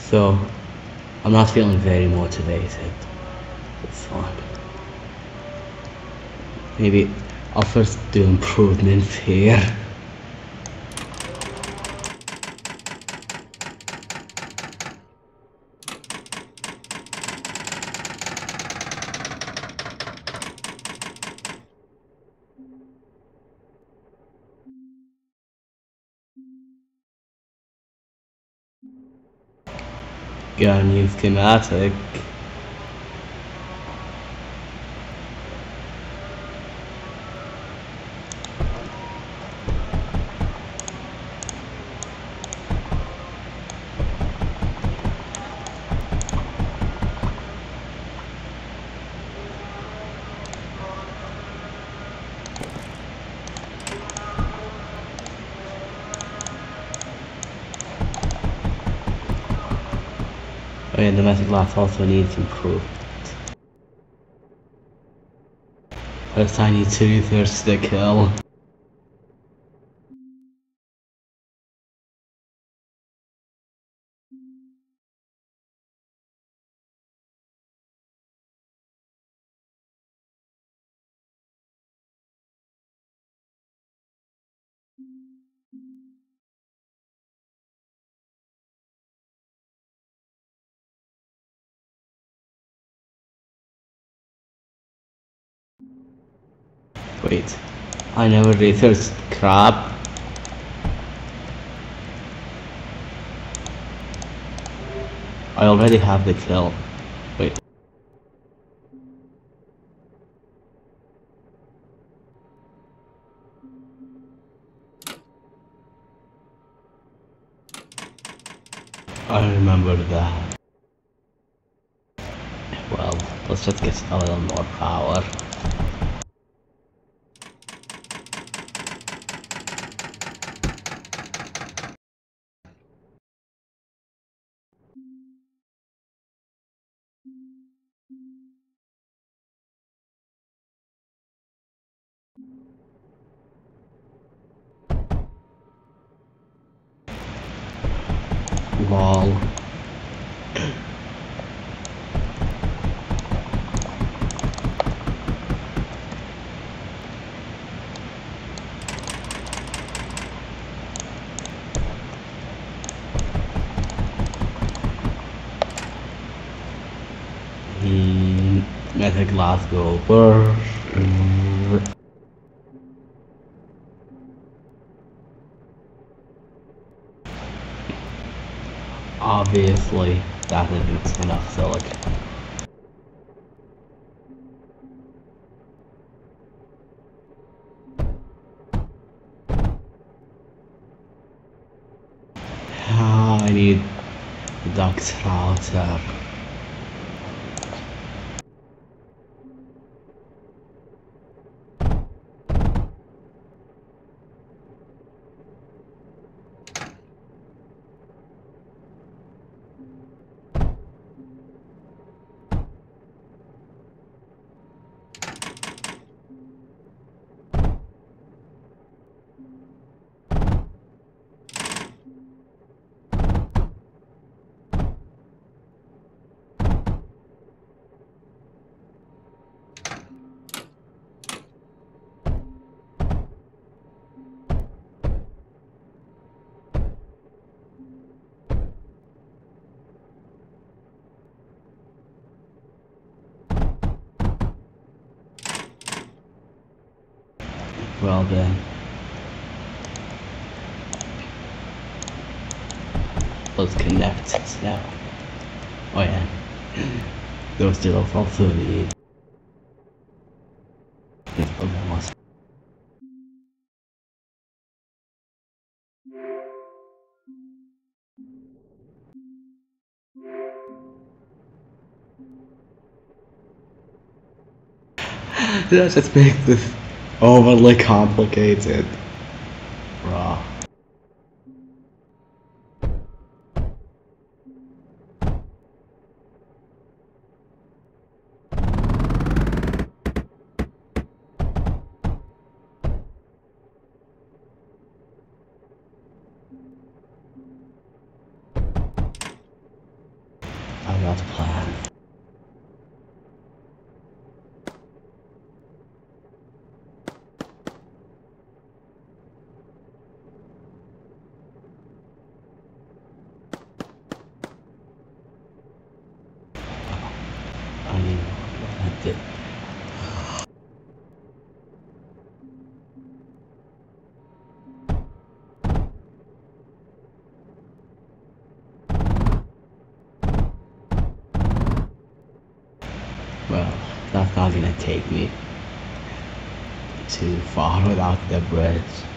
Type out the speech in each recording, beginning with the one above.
So I'm not feeling very motivated. It's fine. Maybe I'll first do improvements here. Got a new schematic. Oh yeah, the Magic Glass also needs improvement. First I need to research the kill. Wait, I never researched crab. I already have the kill. Wait. I remember that. Well, let's just get a little more power. Lol. Let the glass go burst. Obviously, that isn't enough silicon. I need the duct router. Well then, let's connect it now. Oh yeah, those two also need. That just makes this overly complicated. Bruh. out the plan. I mean, what I did. Well, that's not gonna take me too far without the bridge.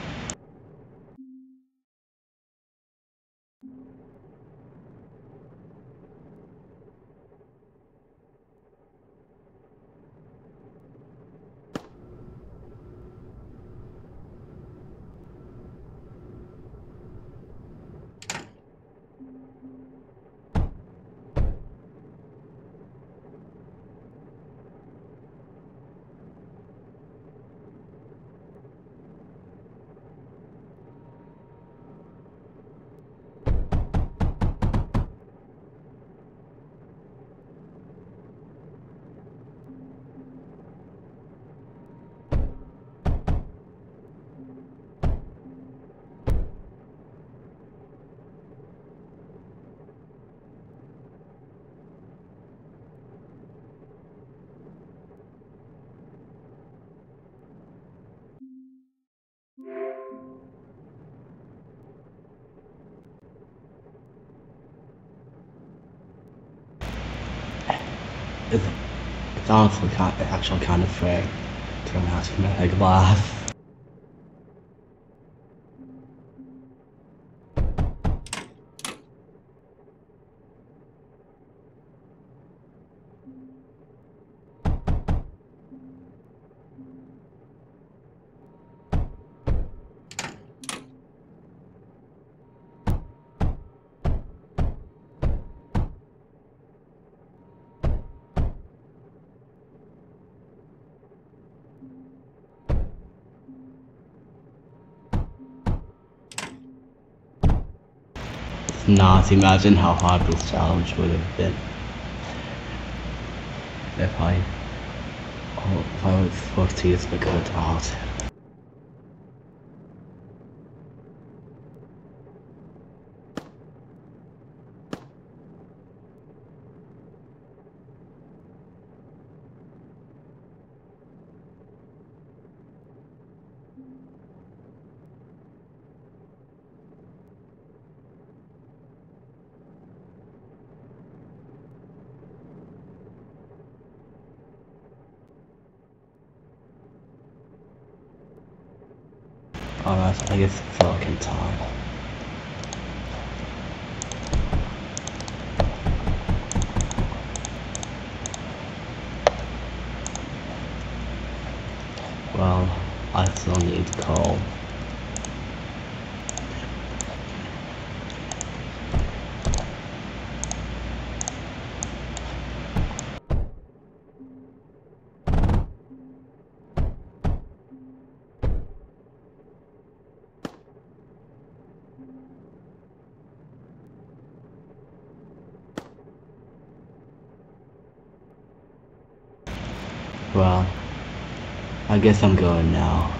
It's honestly actually kind of fair to run out of Mega Blast. Not imagine how hard this challenge would have been if I was forced to use the good art. Alright, I guess it's fucking time. Well, I still need coal. Well, I guess I'm going now.